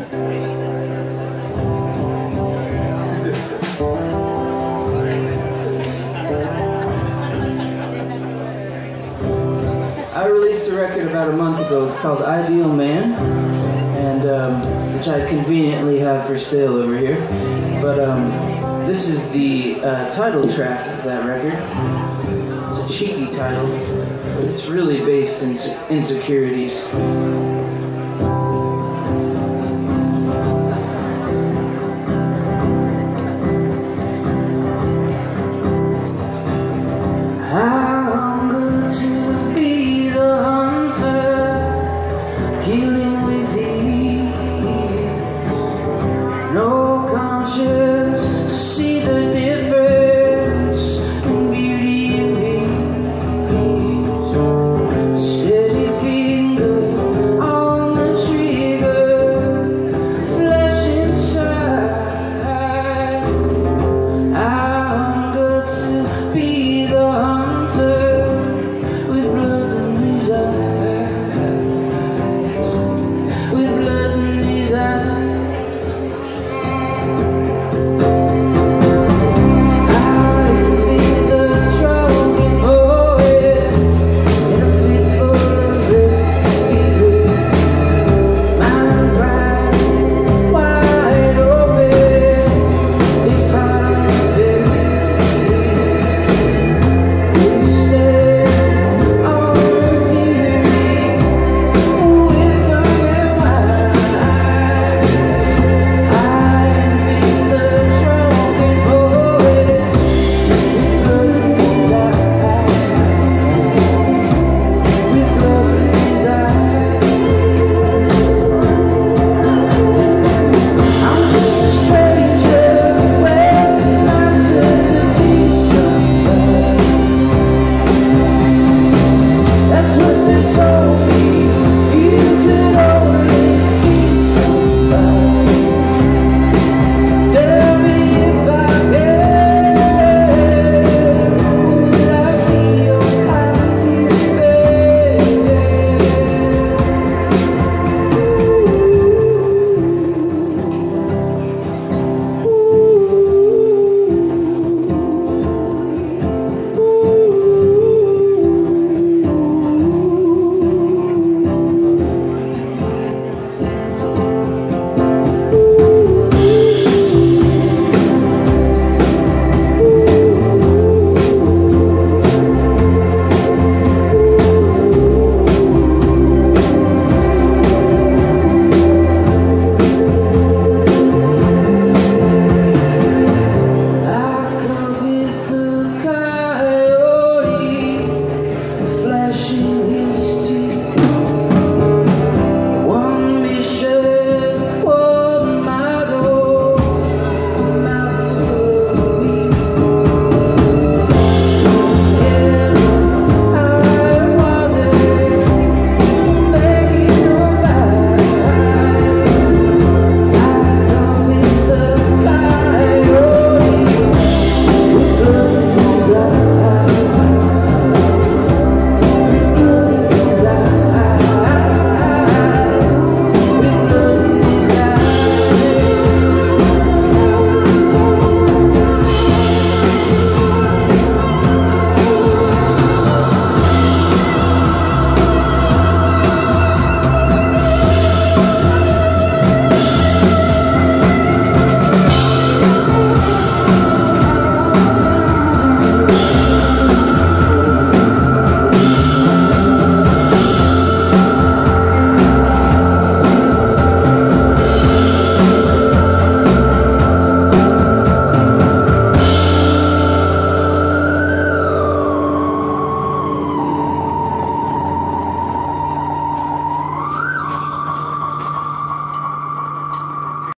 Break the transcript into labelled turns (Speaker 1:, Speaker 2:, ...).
Speaker 1: I released a record about a month ago. It's called Ideal Man, and which I conveniently have for sale over here. But this is the title track of that record. It's a cheeky title, but it's really based in insecurities. How good to be the hunter, killing